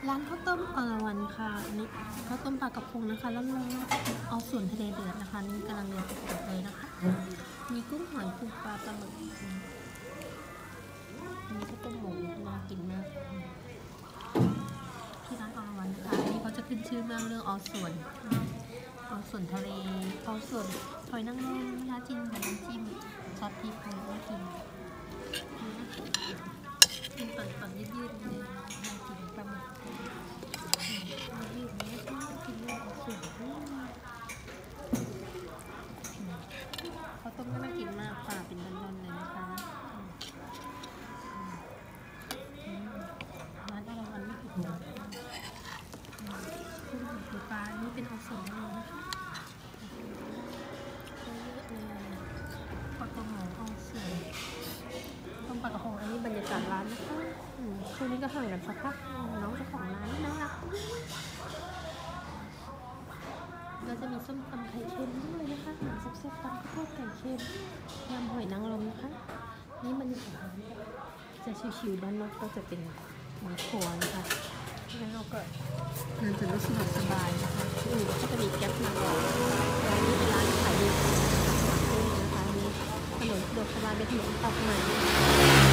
ร้านข้าวต้มอรวรรณค่ะอันนี้ข้าวต้มปลากระพงนะคะแล้วเราเอาส่วนทะเลเดือดนะคะนี่กำลังเดือดปุดๆเลยนะคะมีกุ้งหอยปูปลาปลาหมึกอันนี้ข้าวต้มหมูน่ากินมากที่ร้านอรวรรณค่ะอันนี้เขาจะขึ้นชื่อมากเรื่องเอาส่วนทะเลเอาส่วนหอยนางรมนะคะจิ้มกับน้ำจิ้มซอสพริกอะไรก็กินกินตอนยืดๆเลยน่ากินปลาหมึกยืดๆนี้ก็กินเลยส่วนข้าวต้มก็น่ากินมากปลาเป็นร้อนๆเลยนะคะร้านอรวรรณไม่ผิดหวังปูปลานี่เป็นเอาส่วนเลยนะคะปลากระพงเอาส่วนต้มปลากระพงอันนี้บรรยากาศร้านนะคะช่วงนี้ก็ห่างกันสักพักน้องเจ้าของร้านน่ารักก็จะมีส้มตำไข่เค็มด้วยนะคะหนังแซ่บๆตำข้าวโพดไข่เค็มยำหอยนางรมนะคะนี่บรรยากาศร้านจะชิวๆด้านนอกก็จะเป็นหมูครัวนะคะแล้วเราก็เดินจะรู้สึกสบายนะคะก็จะมีแก๊ปมาก่อนร้านนี้เป็นร้านขายดีนะคะนี่ถนนสะดวกสบายเป็นถนนตัดใหม่